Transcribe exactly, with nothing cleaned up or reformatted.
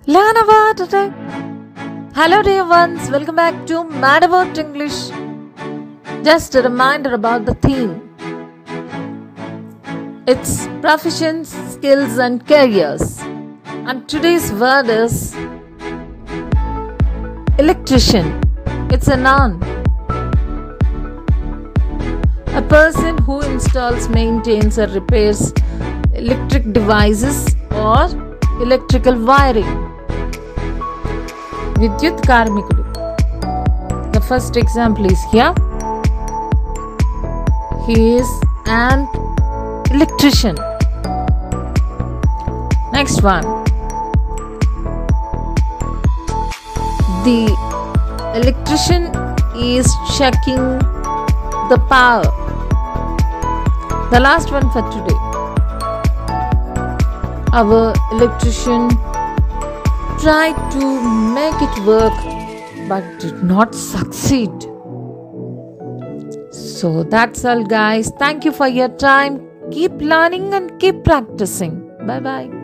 Learn about it. Hello dear ones, welcome back to Mad About English. Just a reminder about the theme. It's professions, skills and careers. And today's word is electrician. It's a noun. A person who installs, maintains or repairs electric devices or electrical wiring. Vidyut Karmikudu. The first example is here. He is an electrician. Next one. The electrician is checking the power. The last one for today. Our electrician tried to make it work but did not succeed. So that's all guys. Thank you for your time. Keep learning and keep practicing. Bye bye.